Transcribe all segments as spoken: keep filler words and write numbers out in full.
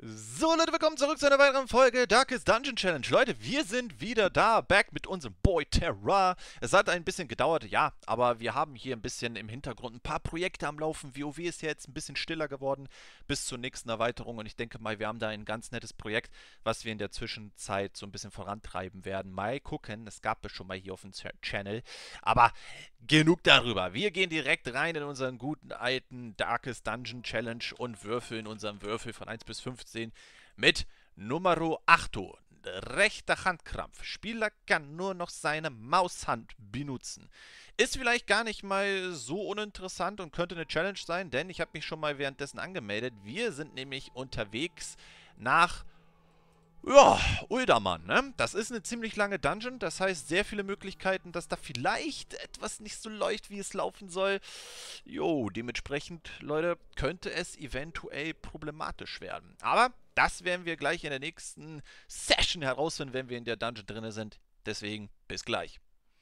So Leute, willkommen zurück zu einer weiteren Folge Darkest Dungeon Challenge. Leute, wir sind wieder da, back mit unserem Boy Terra. Es hat ein bisschen gedauert, ja, aber wir haben hier ein bisschen im Hintergrund ein paar Projekte am Laufen. WoW ist ja jetzt ein bisschen stiller geworden bis zur nächsten Erweiterung und ich denke mal, wir haben da ein ganz nettes Projekt, was wir in der Zwischenzeit so ein bisschen vorantreiben werden. Mal gucken, es gab es schon mal hier auf dem Channel, aber genug darüber. Wir gehen direkt rein in unseren guten alten Darkest Dungeon Challenge und würfeln unseren Würfel von eins bis fünfzehn mit Numero acht. Rechter Handkrampf. Spieler kann nur noch seine Maushand benutzen. Ist vielleicht gar nicht mal so uninteressant und könnte eine Challenge sein, denn ich habe mich schon mal währenddessen angemeldet. Wir sind nämlich unterwegs nach ja, Uldaman, ne? Das ist eine ziemlich lange Dungeon, das heißt sehr viele Möglichkeiten, dass da vielleicht etwas nicht so läuft, wie es laufen soll. Jo, dementsprechend, Leute, könnte es eventuell problematisch werden. Aber das werden wir gleich in der nächsten Session herausfinden, wenn wir in der Dungeon drin sind. Deswegen, bis gleich.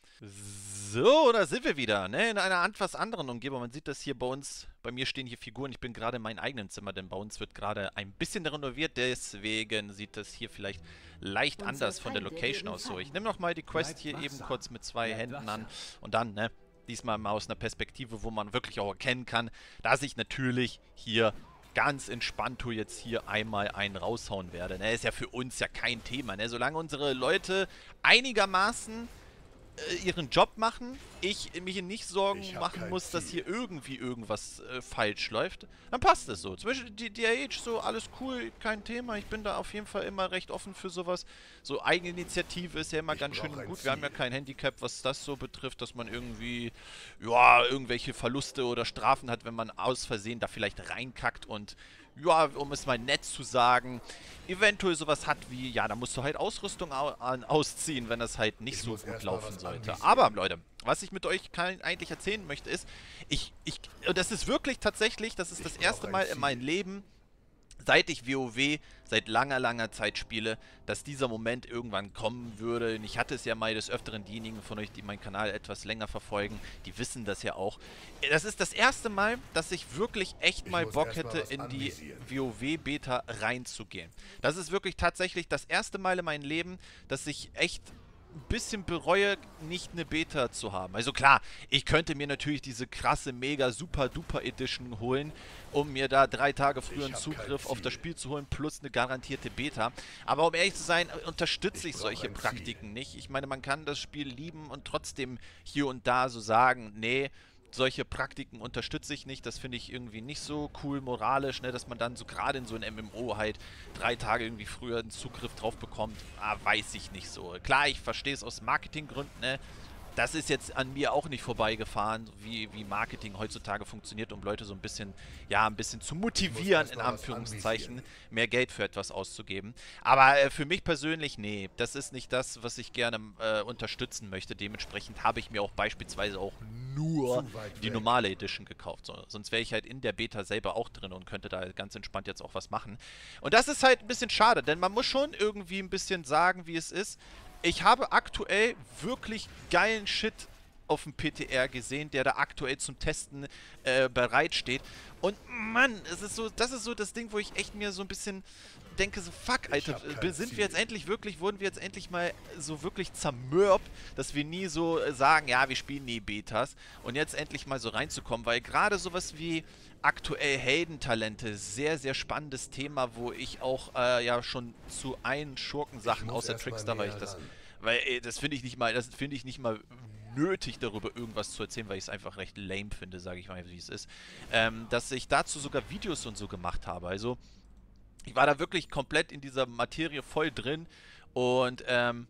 So, da sind wir wieder, ne? In einer etwas anderen Umgebung. Man sieht das hier bei uns. Bei mir stehen hier Figuren. Ich bin gerade in meinem eigenen Zimmer, denn bei uns wird gerade ein bisschen renoviert. Deswegen sieht das hier vielleicht leicht anders von der Location aus. So, ich nehme nochmal die Quest hier eben kurz mit zwei Händen an. Und dann, ne? Diesmal mal aus einer Perspektive, wo man wirklich auch erkennen kann, dass ich natürlich hier ganz entspannt jetzt hier einmal einen raushauen werde. Ne? Ist ja für uns ja kein Thema, ne? Solange unsere Leute einigermaßen ihren Job machen, ich mich nicht Sorgen machen muss, Ziel. dass hier irgendwie irgendwas äh, falsch läuft, dann passt es so. Zum Beispiel die D R H, so alles cool, kein Thema. Ich bin da auf jeden Fall immer recht offen für sowas. So Eigeninitiative ist ja immer ich ganz schön gut. Ziel. Wir haben ja kein Handicap, was das so betrifft, dass man irgendwie, ja, irgendwelche Verluste oder Strafen hat, wenn man aus Versehen da vielleicht reinkackt und ja, um es mal nett zu sagen, eventuell sowas hat wie, ja, da musst du halt Ausrüstung au ausziehen, wenn das halt nicht ich so gut laufen sollte. Aber, Leute, was ich mit euch eigentlich erzählen möchte, ist, ich, ich, das ist wirklich tatsächlich, das ist ich das erste Mal in meinem Leben, seit ich WoW seit langer, langer Zeit spiele, dass dieser Moment irgendwann kommen würde. Und ich hatte es ja mal des Öfteren, diejenigen von euch, die meinen Kanal etwas länger verfolgen, die wissen das ja auch. Das ist das erste Mal, dass ich wirklich echt mal Bock hätte, in die WoW-Beta reinzugehen. Das ist wirklich tatsächlich das erste Mal in meinem Leben, dass ich echt ein bisschen bereue, nicht eine Beta zu haben. Also klar, ich könnte mir natürlich diese krasse, mega, super, duper Edition holen, um mir da drei Tage früher einen Zugriff auf das Spiel zu holen, plus eine garantierte Beta. Aber um ehrlich zu sein, unterstütze ich, ich solche Praktiken nicht. Ich meine, man kann das Spiel lieben und trotzdem hier und da so sagen, nee, solche Praktiken unterstütze ich nicht. Das finde ich irgendwie nicht so cool moralisch, ne, dass man dann so gerade in so ein M M O halt drei Tage irgendwie früher einen Zugriff drauf bekommt. Ah, weiß ich nicht so. Klar, ich verstehe es aus Marketinggründen, ne. Das ist jetzt an mir auch nicht vorbeigefahren, wie, wie Marketing heutzutage funktioniert, um Leute so ein bisschen, ja, ein bisschen zu motivieren, in Anführungszeichen, mehr Geld für etwas auszugeben. Aber äh, für mich persönlich, nee, das ist nicht das, was ich gerne äh, unterstützen möchte. Dementsprechend habe ich mir auch beispielsweise auch nur die normale Edition gekauft. So, sonst wäre ich halt in der Beta selber auch drin und könnte da ganz entspannt jetzt auch was machen. Und das ist halt ein bisschen schade, denn man muss schon irgendwie ein bisschen sagen, wie es ist. Ich habe aktuell wirklich geilen Shit auf dem P T R gesehen, der da aktuell zum Testen äh, bereitsteht. Und Mann, es ist so, das ist so das Ding, wo ich echt mir so ein bisschen denke, so fuck, Alter, sind wir jetzt endlich wirklich, wurden wir jetzt endlich mal so wirklich zermürbt, dass wir nie so sagen, ja, wir spielen nie Betas und jetzt endlich mal so reinzukommen, weil gerade sowas wie aktuell Heldentalente, sehr, sehr spannendes Thema, wo ich auch äh, ja schon zu einen Schurkensachen außer Trickster, weil ich das, weil ey, das finde ich nicht mal, das finde ich nicht mal nötig, darüber irgendwas zu erzählen, weil ich es einfach recht lame finde, sage ich mal, wie es ist, ähm, dass ich dazu sogar Videos und so gemacht habe. Also ich war da wirklich komplett in dieser Materie voll drin und ähm,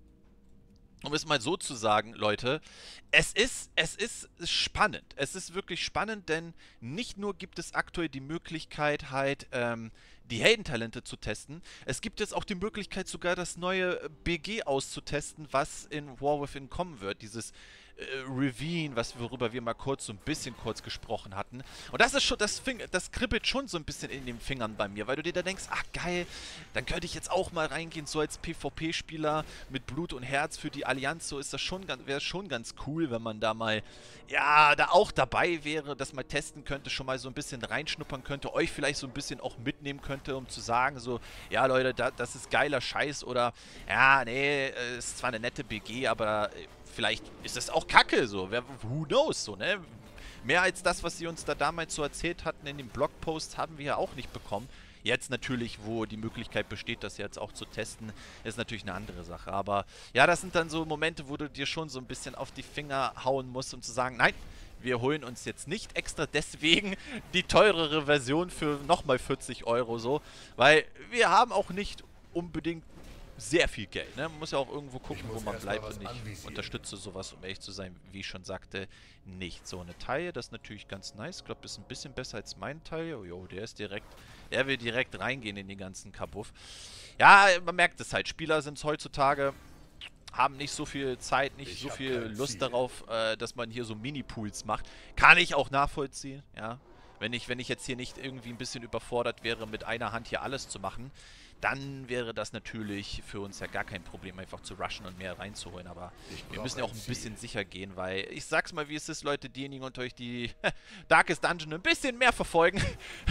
um es mal so zu sagen, Leute, es ist, es ist spannend. Es ist wirklich spannend, denn nicht nur gibt es aktuell die Möglichkeit, halt ähm, die Heldentalente zu testen, es gibt jetzt auch die Möglichkeit, sogar das neue B G auszutesten, was in War Within kommen wird. Dieses Ravine, was worüber wir mal kurz so ein bisschen kurz gesprochen hatten. Und das ist schon, das, fing, das kribbelt schon so ein bisschen in den Fingern bei mir, weil du dir da denkst, ach geil, dann könnte ich jetzt auch mal reingehen, so als PvP-Spieler mit Blut und Herz für die Allianz, so ist das schon, wäre schon ganz cool, wenn man da mal, ja, da auch dabei wäre, das mal testen könnte, schon mal so ein bisschen reinschnuppern könnte, euch vielleicht so ein bisschen auch mitnehmen könnte, um zu sagen, so, ja Leute, da, das ist geiler Scheiß oder, ja, nee, ist zwar eine nette B G, aber vielleicht ist es auch Kacke, so. Wer, who knows, so, ne? Mehr als das, was sie uns da damals so erzählt hatten in dem Blogpost, haben wir ja auch nicht bekommen. Jetzt natürlich, wo die Möglichkeit besteht, das jetzt auch zu testen, ist natürlich eine andere Sache. Aber ja, das sind dann so Momente, wo du dir schon so ein bisschen auf die Finger hauen musst, um zu sagen, nein, wir holen uns jetzt nicht extra deswegen die teurere Version für nochmal vierzig Euro so, weil wir haben auch nicht unbedingt sehr viel Geld, ne? Man muss ja auch irgendwo gucken, wo man bleibt und ich unterstütze sowas, um ehrlich zu sein, wie ich schon sagte, nicht. So, eine Taille, das ist natürlich ganz nice. Ich glaube, das ist ein bisschen besser als mein Taille. Oh, jo, der ist direkt, der will direkt reingehen in den ganzen Kabuff. Ja, man merkt es halt. Spieler sind es heutzutage, haben nicht so viel Zeit, nicht ich so viel Lust darauf, äh, dass man hier so Mini-Pools macht. Kann ich auch nachvollziehen, ja. Wenn ich, wenn ich jetzt hier nicht irgendwie ein bisschen überfordert wäre, mit einer Hand hier alles zu machen, dann wäre das natürlich für uns ja gar kein Problem, einfach zu rushen und mehr reinzuholen. Aber wir müssen ja auch ein bisschen sicher gehen, weil ich sag's mal, wie es ist, Leute, diejenigen unter euch, die Darkest Dungeon ein bisschen mehr verfolgen.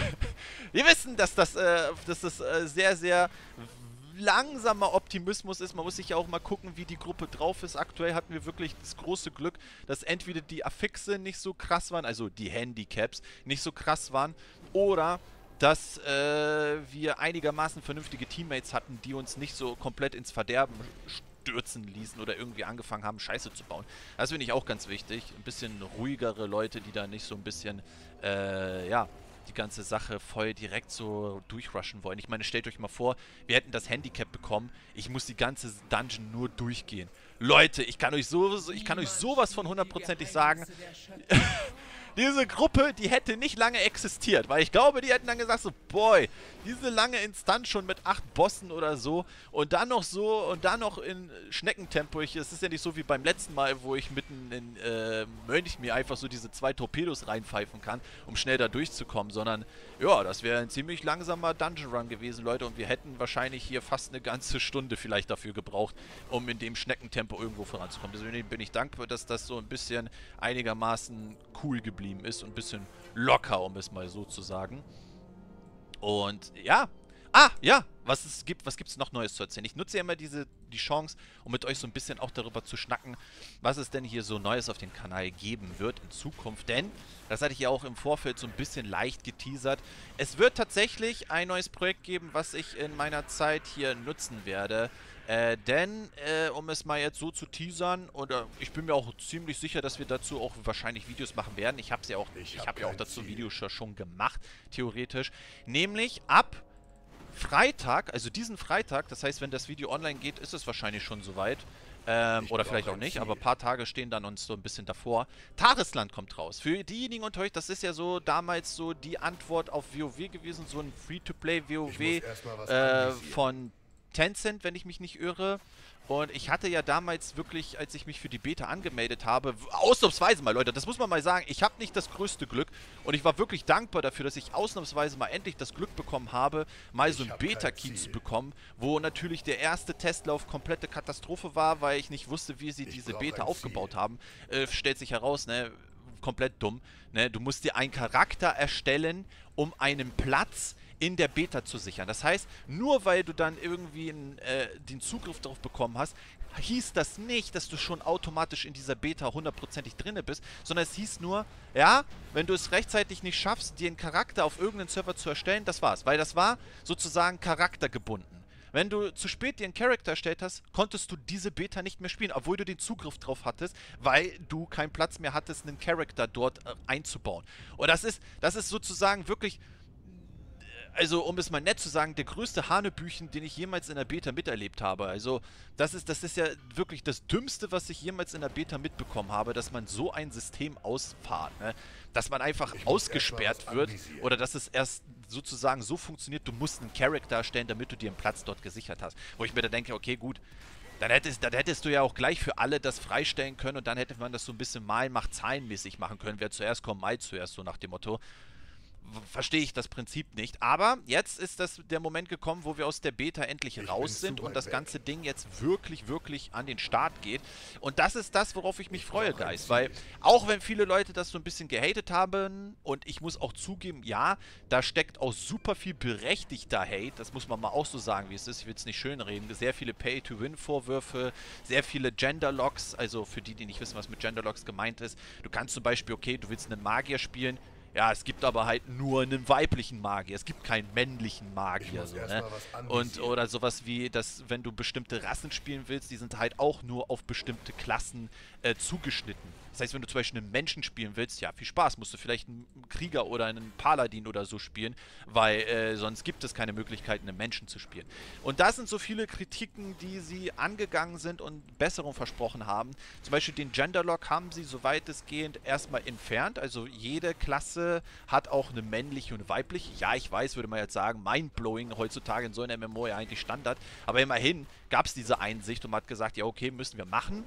Wir wissen, dass das, äh, dass das äh, sehr, sehr langsamer Optimismus ist. Man muss sich ja auch mal gucken, wie die Gruppe drauf ist. Aktuell hatten wir wirklich das große Glück, dass entweder die Affixe nicht so krass waren, also die Handicaps nicht so krass waren, oder dass äh, wir einigermaßen vernünftige Teammates hatten, die uns nicht so komplett ins Verderben stürzen ließen oder irgendwie angefangen haben, Scheiße zu bauen. Das finde ich auch ganz wichtig. Ein bisschen ruhigere Leute, die da nicht so ein bisschen, äh, ja, die ganze Sache voll direkt so durchrushen wollen. Ich meine, stellt euch mal vor, wir hätten das Handicap bekommen, ich muss die ganze Dungeon nur durchgehen. Leute, ich kann euch so, ich kann euch sowas von hundertprozentig sagen. Diese Gruppe, die hätte nicht lange existiert, weil ich glaube, die hätten dann gesagt so, boy, diese lange Instanz schon mit acht Bossen oder so und dann noch so und dann noch in Schneckentempo. Es ist ja nicht so wie beim letzten Mal, wo ich mitten in äh, Mönch mir einfach so diese zwei Torpedos reinpfeifen kann, um schnell da durchzukommen, sondern ja, das wäre ein ziemlich langsamer Dungeon Run gewesen, Leute, und wir hätten wahrscheinlich hier fast eine ganze Stunde vielleicht dafür gebraucht, um in dem Schneckentempo irgendwo voranzukommen. Deswegen bin ich dankbar, dass das so ein bisschen einigermaßen cool geblieben ist und ein bisschen locker, um es mal so zu sagen. Und ja, ah, ja, was es gibt, was gibt es noch Neues zu erzählen? Ich nutze ja immer diese, die Chance, um mit euch so ein bisschen auch darüber zu schnacken, was es denn hier so Neues auf dem Kanal geben wird in Zukunft. Denn, das hatte ich ja auch im Vorfeld so ein bisschen leicht geteasert, es wird tatsächlich ein neues Projekt geben, was ich in meiner Zeit hier nutzen werde. Äh, denn, äh, um es mal jetzt so zu teasern, oder ich bin mir auch ziemlich sicher, dass wir dazu auch wahrscheinlich Videos machen werden. Ich habe ja auch, ich habe hab ja auch dazu Videos schon gemacht, theoretisch. Nämlich ab Freitag, also diesen Freitag, das heißt, wenn das Video online geht, ist es wahrscheinlich schon soweit. Ähm, oder vielleicht auch nicht, aber ein paar Tage stehen dann uns so ein bisschen davor. Tarisland kommt raus. Für diejenigen unter euch, das ist ja so damals so die Antwort auf WoW gewesen, so ein Free-to-Play-WoW äh, von Tencent, wenn ich mich nicht irre. Und ich hatte ja damals wirklich, als ich mich für die Beta angemeldet habe, ausnahmsweise mal, Leute, das muss man mal sagen, ich habe nicht das größte Glück und ich war wirklich dankbar dafür, dass ich ausnahmsweise mal endlich das Glück bekommen habe, mal so ein Beta-Key zu bekommen, wo natürlich der erste Testlauf komplette Katastrophe war, weil ich nicht wusste, wie sie diese Beta aufgebaut haben. Äh, stellt sich heraus, ne, komplett dumm, ne, du musst dir einen Charakter erstellen, um einen Platz in der Beta zu sichern. Das heißt, nur weil du dann irgendwie einen, äh, den Zugriff darauf bekommen hast, hieß das nicht, dass du schon automatisch in dieser Beta hundertprozentig drinne bist, sondern es hieß nur, ja, wenn du es rechtzeitig nicht schaffst, dir einen Charakter auf irgendeinen Server zu erstellen, das war's. Weil das war sozusagen charaktergebunden. Wenn du zu spät dir einen Charakter erstellt hast, konntest du diese Beta nicht mehr spielen, obwohl du den Zugriff drauf hattest, weil du keinen Platz mehr hattest, einen Charakter dort äh, einzubauen. Und das ist, das ist sozusagen wirklich, also um es mal nett zu sagen, der größte Hanebüchen, den ich jemals in der Beta miterlebt habe. Also das ist, das ist ja wirklich das Dümmste, was ich jemals in der Beta mitbekommen habe, dass man so ein System ausfahrt, ne? Dass man einfach ausgesperrt wird oder dass es erst sozusagen so funktioniert, du musst einen Charakter erstellen, damit du dir einen Platz dort gesichert hast. Wo ich mir da denke, okay, gut, Dann hättest, dann hättest du ja auch gleich für alle das freistellen können und dann hätte man das so ein bisschen mal macht zahlenmäßig machen können. Wer zuerst kommt, Mai zuerst, so nach dem Motto. Verstehe ich das Prinzip nicht. Aber jetzt ist das der Moment gekommen, wo wir aus der Beta endlich ich raus sind und das weg. ganze Ding jetzt wirklich, wirklich an den Start geht. Und das ist das, worauf ich mich ich freue, Guys. Weil auch wenn viele Leute das so ein bisschen gehatet haben und ich muss auch zugeben, ja, da steckt auch super viel berechtigter Hate. Das muss man mal auch so sagen, wie es ist. Ich will es nicht schönreden. Sehr viele Pay-to-Win-Vorwürfe, sehr viele Gender-Locks. Also für die, die nicht wissen, was mit Gender-Locks gemeint ist. Du kannst zum Beispiel, okay, du willst einen Magier spielen. Ja, es gibt aber halt nur einen weiblichen Magier. Es gibt keinen männlichen Magier. So, ne? Und oder sowas wie, dass wenn du bestimmte Rassen spielen willst, die sind halt auch nur auf bestimmte Klassen äh, zugeschnitten. Das heißt, wenn du zum Beispiel einen Menschen spielen willst, ja, viel Spaß, musst du vielleicht einen Krieger oder einen Paladin oder so spielen, weil äh, sonst gibt es keine Möglichkeit, einen Menschen zu spielen. Und das sind so viele Kritiken, die sie angegangen sind und Besserung versprochen haben. Zum Beispiel den Genderlock haben sie, soweit es geht, erstmal entfernt. Also jede Klasse hat auch eine männliche und eine weibliche. Ja, ich weiß, würde man jetzt sagen, mindblowing heutzutage in so einem M M O ja eigentlich Standard. Aber immerhin gab es diese Einsicht und man hat gesagt, ja okay, müssen wir machen.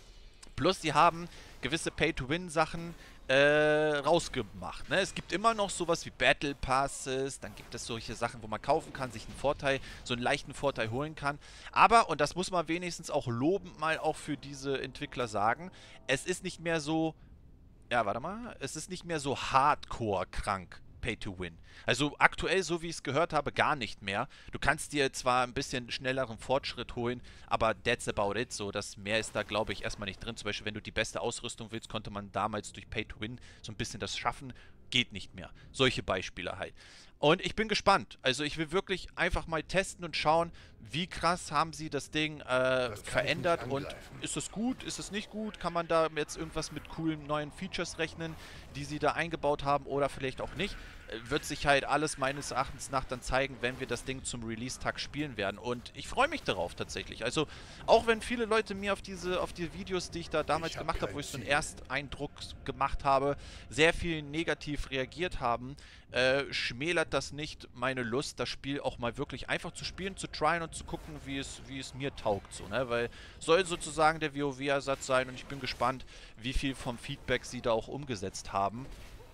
Plus, sie haben gewisse Pay-to-Win-Sachen äh, rausgemacht. Ne? Es gibt immer noch sowas wie Battle Passes, dann gibt es solche Sachen, wo man kaufen kann, sich einen Vorteil, so einen leichten Vorteil holen kann. Aber, und das muss man wenigstens auch lobend mal auch für diese Entwickler sagen, es ist nicht mehr so, ja, warte mal, es ist nicht mehr so hardcore krank. Pay-to-Win. Also aktuell, so wie ich es gehört habe, gar nicht mehr. Du kannst dir zwar ein bisschen schnelleren Fortschritt holen, aber that's about it. So, das mehr ist da, glaube ich, erstmal nicht drin. Zum Beispiel, wenn du die beste Ausrüstung willst, konnte man damals durch Pay-to-Win so ein bisschen das schaffen. Geht nicht mehr. Solche Beispiele halt. Und ich bin gespannt. Also ich will wirklich einfach mal testen und schauen, wie krass haben sie das Ding äh, verändert und ist es gut, ist es nicht gut? Kann man da jetzt irgendwas mit coolen neuen Features rechnen, die sie da eingebaut haben oder vielleicht auch nicht? Äh, wird sich halt alles meines Erachtens nach dann zeigen, wenn wir das Ding zum Release-Tag spielen werden. Und ich freue mich darauf tatsächlich. Also auch wenn viele Leute mir auf diese auf die Videos, die ich da damals ich gemacht habe, wo ich so einen Ersteindruck gemacht habe, sehr viel negativ reagiert haben, äh, schmälert das nicht meine Lust, das Spiel auch mal wirklich einfach zu spielen, zu tryen und zu gucken, wie es, wie es mir taugt. So, ne? Weil soll sozusagen der WoW-Ersatz sein und ich bin gespannt, wie viel vom Feedback sie da auch umgesetzt haben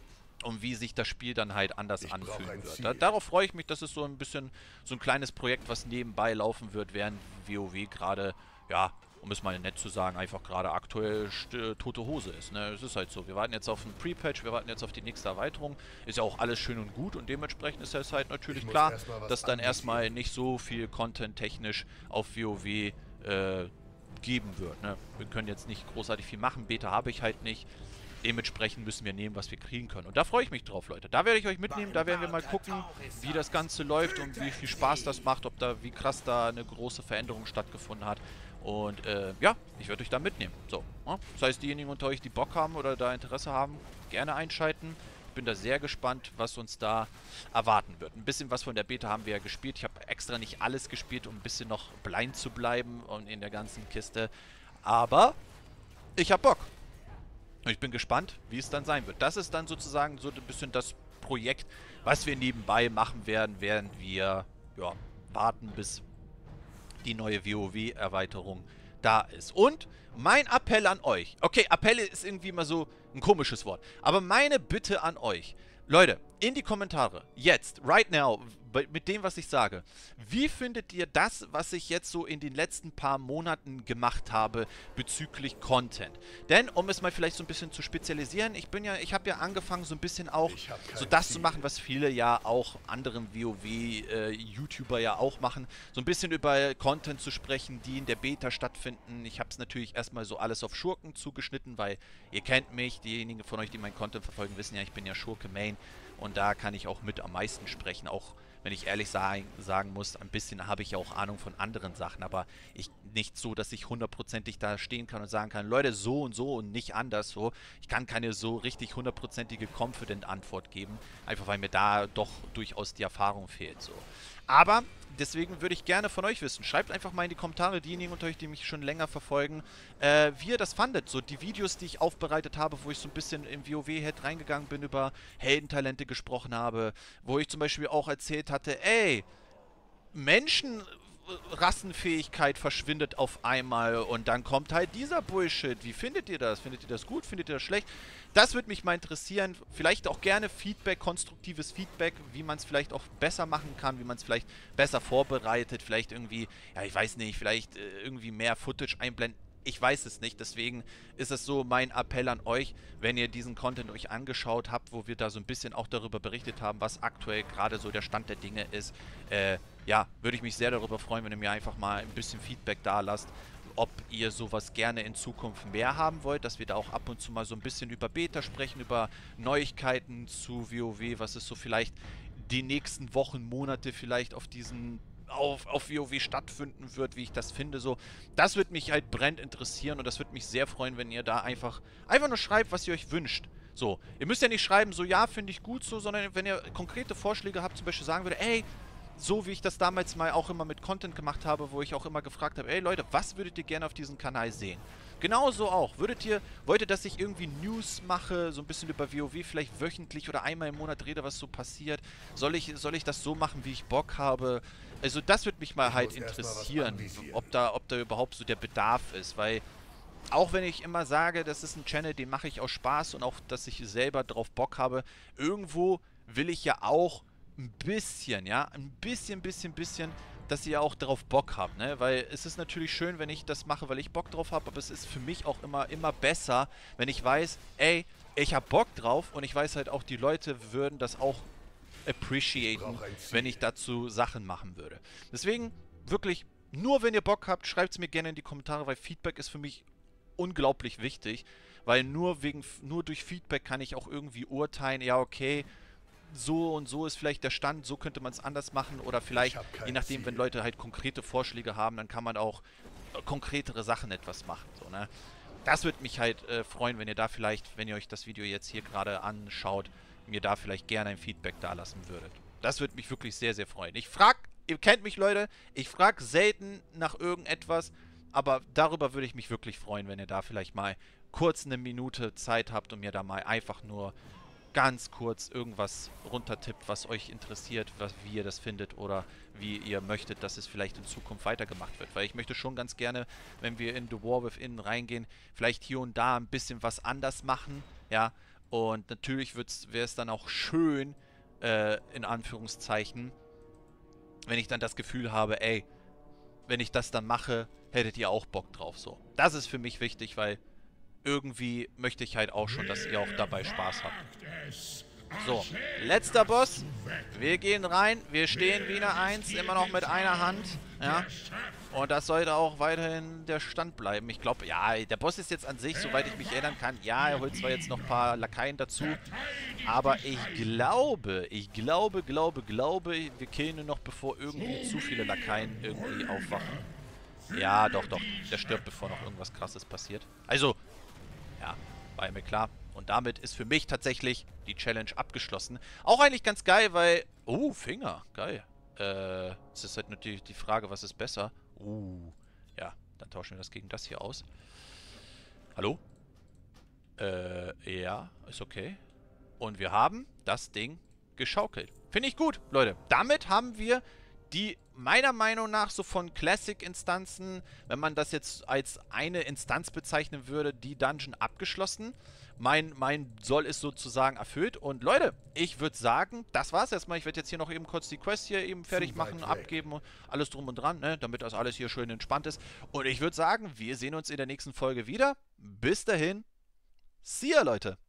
und wie sich das Spiel dann halt anders ich anfühlen wird. Da, darauf freue ich mich, das ist so ein bisschen so ein kleines Projekt, was nebenbei laufen wird, während WoW gerade, ja, um es mal nett zu sagen, einfach gerade aktuell äh, tote Hose ist. Ne? Es ist halt so, wir warten jetzt auf einen Pre-Patch, wir warten jetzt auf die nächste Erweiterung. Ist ja auch alles schön und gut und dementsprechend ist es halt natürlich klar, dass dann erstmal nicht so viel Content technisch auf WoW äh, geben wird. Ne? Wir können jetzt nicht großartig viel machen, Beta habe ich halt nicht. Dementsprechend müssen wir nehmen, was wir kriegen können. Und da freue ich mich drauf, Leute. Da werde ich euch mitnehmen, da werden wir mal gucken, wie das Ganze läuft und wie viel Spaß das macht, ob da, wie krass da eine große Veränderung stattgefunden hat. Und äh, ja, ich werde euch da mitnehmen. So, ja? Das heißt, diejenigen unter euch, die Bock haben oder da Interesse haben, gerne einschalten. Ich bin da sehr gespannt, was uns da erwarten wird. Ein bisschen was von der Beta haben wir ja gespielt. Ich habe extra nicht alles gespielt, um ein bisschen noch blind zu bleiben und in der ganzen Kiste. Aber ich habe Bock. Und ich bin gespannt, wie es dann sein wird. Das ist dann sozusagen so ein bisschen das Projekt, was wir nebenbei machen werden, während wir ja, warten, bis die neue WoW-Erweiterung da ist. Und mein Appell an euch. Okay, Appell ist irgendwie immer so ein komisches Wort. Aber meine Bitte an euch. Leute, in die Kommentare. Jetzt, right now, mit dem, was ich sage. Wie findet ihr das, was ich jetzt so in den letzten paar Monaten gemacht habe bezüglich Content? Denn, um es mal vielleicht so ein bisschen zu spezialisieren, ich bin ja, ich habe ja angefangen, so ein bisschen auch so das Ziel. zu machen, was viele ja auch anderen WoW-YouTuber äh, ja auch machen. So ein bisschen über Content zu sprechen, die in der Beta stattfinden. Ich habe es natürlich erstmal so alles auf Schurken zugeschnitten, weil ihr kennt mich, diejenigen von euch, die meinen Content verfolgen, wissen ja, ich bin ja Schurke-Main. Und da kann ich auch mit am meisten sprechen, auch wenn ich ehrlich sagen, sagen muss, ein bisschen habe ich ja auch Ahnung von anderen Sachen, aber ich nicht so, dass ich hundertprozentig da stehen kann und sagen kann, Leute, so und so und nicht anders so. Ich kann keine so richtig hundertprozentige confident Antwort geben, einfach weil mir da doch durchaus die Erfahrung fehlt. So. Aber deswegen würde ich gerne von euch wissen, schreibt einfach mal in die Kommentare, diejenigen unter euch, die mich schon länger verfolgen, äh, wie ihr das fandet. So die Videos, die ich aufbereitet habe, wo ich so ein bisschen im WoW-Head reingegangen bin, über Heldentalente gesprochen habe, wo ich zum Beispiel auch erzählt hatte, ey, Menschen Rassenfähigkeit verschwindet auf einmal und dann kommt halt dieser Bullshit. Wie findet ihr das? Findet ihr das gut? Findet ihr das schlecht? Das würde mich mal interessieren. Vielleicht auch gerne Feedback, konstruktives Feedback, wie man es vielleicht auch besser machen kann, wie man es vielleicht besser vorbereitet, vielleicht irgendwie, ja, ich weiß nicht, vielleicht äh, irgendwie mehr Footage einblenden. Ich weiß es nicht, deswegen ist es so mein Appell an euch, wenn ihr diesen Content euch angeschaut habt, wo wir da so ein bisschen auch darüber berichtet haben, was aktuell gerade so der Stand der Dinge ist, äh, ja, würde ich mich sehr darüber freuen, wenn ihr mir einfach mal ein bisschen Feedback da lasst, ob ihr sowas gerne in Zukunft mehr haben wollt, dass wir da auch ab und zu mal so ein bisschen über Beta sprechen, über Neuigkeiten zu WoW, was es so vielleicht die nächsten Wochen, Monate vielleicht auf diesen Auf, auf WoW stattfinden wird, wie ich das finde, so. Das würde mich halt brennend interessieren und das würde mich sehr freuen, wenn ihr da einfach, einfach nur schreibt, was ihr euch wünscht. So, ihr müsst ja nicht schreiben, so, ja, finde ich gut so, sondern wenn ihr konkrete Vorschläge habt, zum Beispiel sagen würde, ey, so wie ich das damals mal auch immer mit Content gemacht habe, wo ich auch immer gefragt habe, ey Leute, was würdet ihr gerne auf diesem Kanal sehen? Genauso auch. Würdet ihr, wollt ihr, dass ich irgendwie News mache, so ein bisschen über WoW, vielleicht wöchentlich oder einmal im Monat rede, was so passiert? Soll ich, soll ich das so machen, wie ich Bock habe? Also das würde mich mal halt interessieren, ob da, ob da überhaupt so der Bedarf ist, weil auch wenn ich immer sage, das ist ein Channel, den mache ich aus Spaß und auch, dass ich selber drauf Bock habe, irgendwo will ich ja auch ein bisschen, ja, ein bisschen, bisschen, bisschen, dass ihr auch drauf Bock habt, ne, weil es ist natürlich schön, wenn ich das mache, weil ich Bock drauf habe, aber es ist für mich auch immer, immer besser, wenn ich weiß, ey, ich habe Bock drauf und ich weiß halt auch, die Leute würden das auch appreciaten, wenn ich dazu Sachen machen würde. Deswegen, wirklich, nur wenn ihr Bock habt, schreibt es mir gerne in die Kommentare, weil Feedback ist für mich unglaublich wichtig, weil nur wegen, nur durch Feedback kann ich auch irgendwie urteilen, ja okay, so und so ist vielleicht der Stand, so könnte man es anders machen oder vielleicht, je nachdem, wenn Leute halt konkrete Vorschläge haben, dann kann man auch äh, konkretere Sachen etwas machen, so, ne? Das würde mich halt äh, freuen, wenn ihr da vielleicht, wenn ihr euch das Video jetzt hier gerade anschaut, mir da vielleicht gerne ein Feedback da lassen würdet. Das würde mich wirklich sehr, sehr freuen. Ich frage, ihr kennt mich, Leute, ich frage selten nach irgendetwas, aber darüber würde ich mich wirklich freuen, wenn ihr da vielleicht mal kurz eine Minute Zeit habt und mir da mal einfach nur ganz kurz irgendwas runtertippt, was euch interessiert, was, wie ihr das findet oder wie ihr möchtet, dass es vielleicht in Zukunft weitergemacht wird. Weil ich möchte schon ganz gerne, wenn wir in The War Within reingehen, vielleicht hier und da ein bisschen was anders machen, ja. Und natürlich wäre es dann auch schön, äh, in Anführungszeichen, wenn ich dann das Gefühl habe, ey, wenn ich das dann mache, hättet ihr auch Bock drauf, so. Das ist für mich wichtig, weil irgendwie möchte ich halt auch schon, dass ihr auch dabei Spaß habt. So, letzter Boss. Wir gehen rein. Wir stehen wieder eins, immer noch mit einer Hand. Ja. Und das sollte auch weiterhin der Stand bleiben. Ich glaube, ja, der Boss ist jetzt an sich, soweit ich mich erinnern kann, ja, er holt zwar jetzt noch ein paar Lakaien dazu, aber ich glaube, ich glaube, glaube, glaube, wir killen ihn noch, bevor irgendwie zu viele Lakaien irgendwie aufwachen. Ja, doch, doch. Der stirbt, bevor noch irgendwas Krasses passiert. Also, ja, war mir klar. Und damit ist für mich tatsächlich die Challenge abgeschlossen. Auch eigentlich ganz geil, weil... Oh, Finger. Geil. Äh, es ist halt natürlich die Frage, was ist besser? Uh, ja, dann tauschen wir das gegen das hier aus. Hallo? Äh, ja, ist okay. Und wir haben das Ding geschaukelt. Finde ich gut, Leute. Damit haben wir die meiner Meinung nach so von Classic-Instanzen, wenn man das jetzt als eine Instanz bezeichnen würde, die Dungeon abgeschlossen. Mein, mein Soll ist sozusagen erfüllt. Und Leute, ich würde sagen, das war's erstmal. Ich werde jetzt hier noch eben kurz die Quest hier eben fertig machen, abgeben, alles drum und dran, ne, damit das alles hier schön entspannt ist. Und ich würde sagen, wir sehen uns in der nächsten Folge wieder. Bis dahin, see ya, Leute.